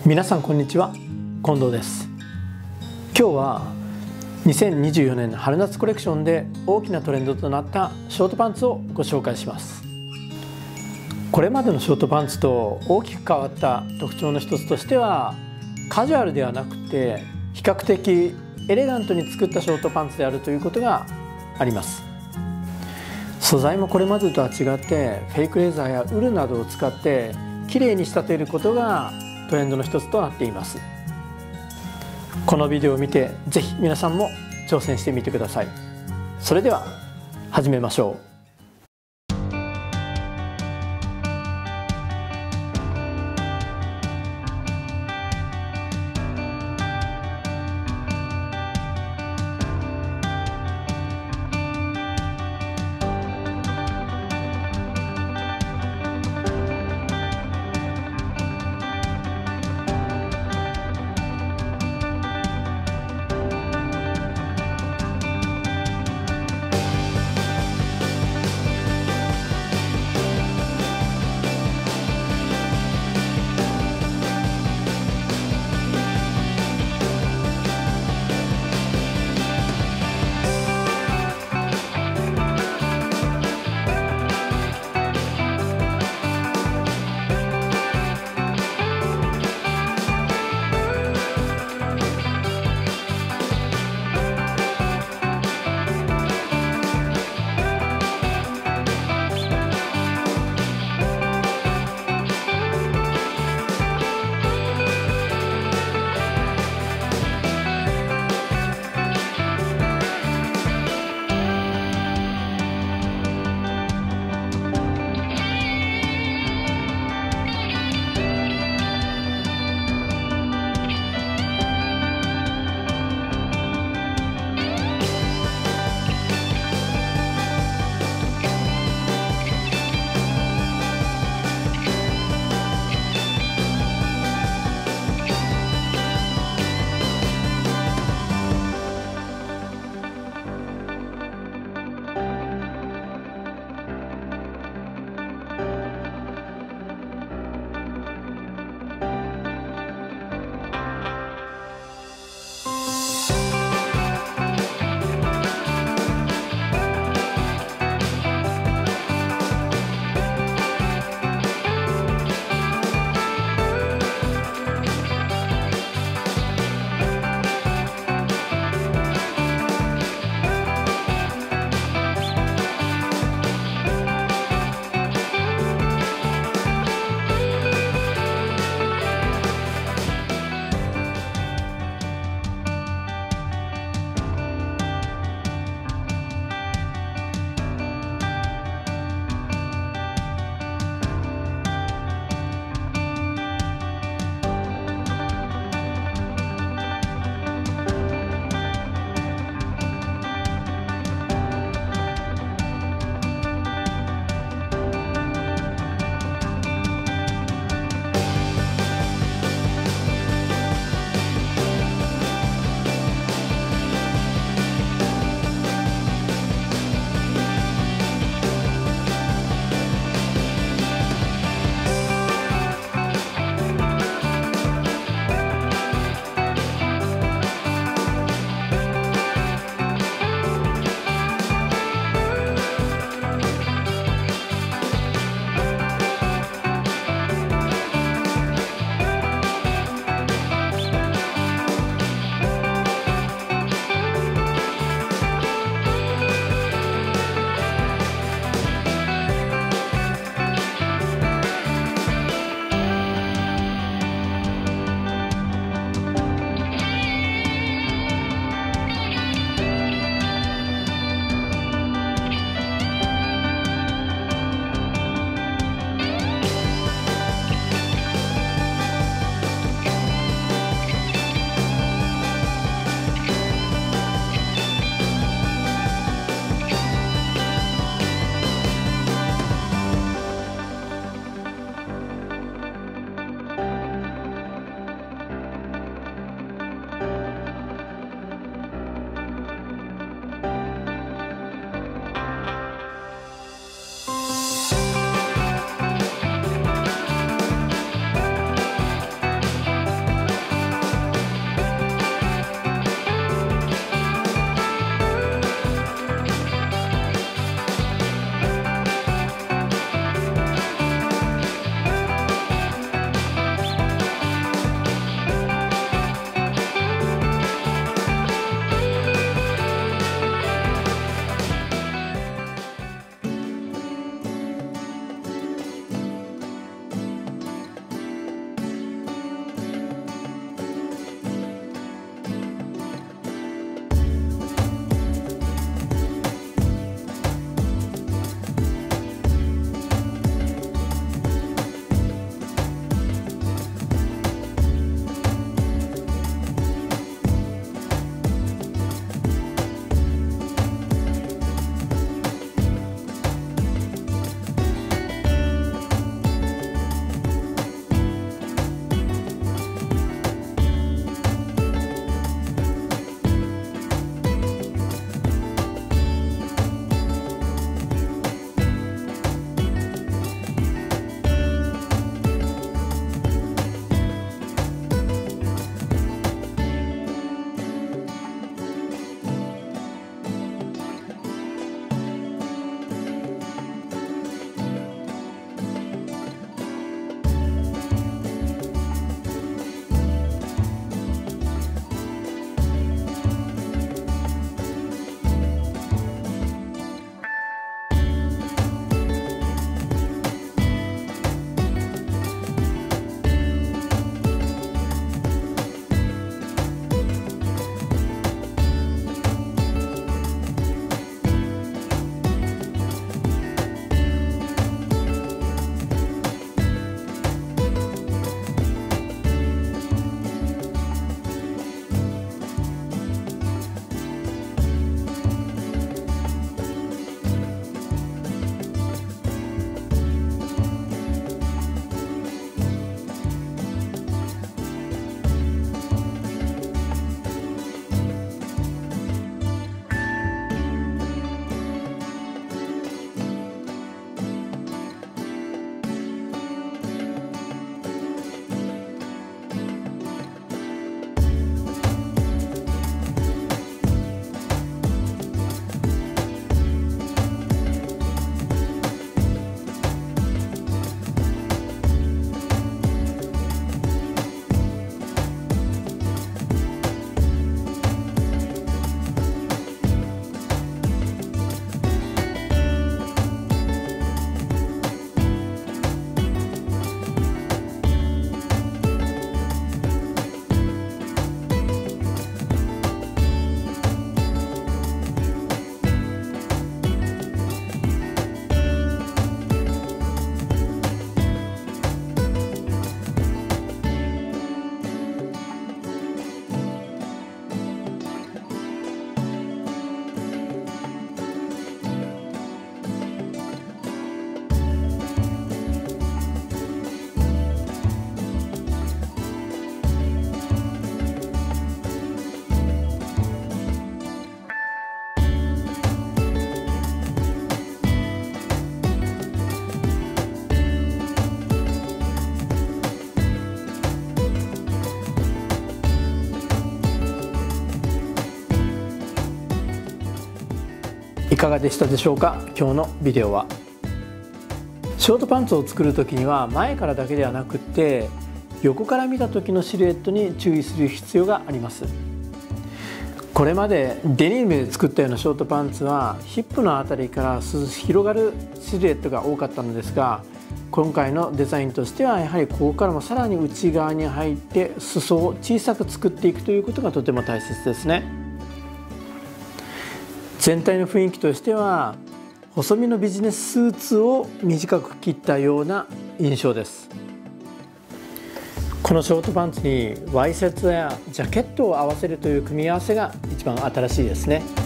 皆さんこんにちは、近藤です。今日は2024年の春夏コレクションで大きなトレンドとなったショートパンツをご紹介します。これまでのショートパンツと大きく変わった特徴の一つとしては、カジュアルではなくて比較的エレガントに作ったショートパンツであるということがあります。素材もこれまでとは違ってフェイクレザーやウールなどを使ってきれいに仕立てることがトレンドの一つとなっています。このビデオを見てぜひ皆さんも挑戦してみてください。それでは始めましょう。 かがでしたでしょうか。今日のビデオはショートパンツを作る時には前からだけではなくって横から見た時のシルエットに注意する必要があります。これまでデニムで作ったようなショートパンツはヒップのあたりから広がるシルエットが多かったのですが、今回のデザインとしてはやはりここからもさらに内側に入って裾を小さく作っていくということがとても大切ですね。全体の雰囲気としては細身のビジネススーツを短く切ったような印象です。このショートパンツにワイシャツやジャケットを合わせるという組み合わせが一番新しいですね。